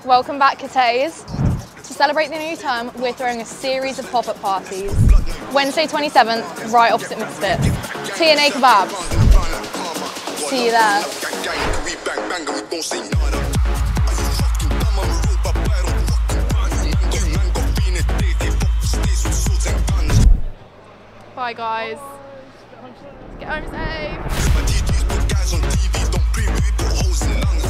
Welcome back, Katays. To celebrate the new term, we're throwing a series of pop-up parties. Wednesday 27th, right opposite Misfits. T&A Kebabs. See you there. Bye guys. Get home safe.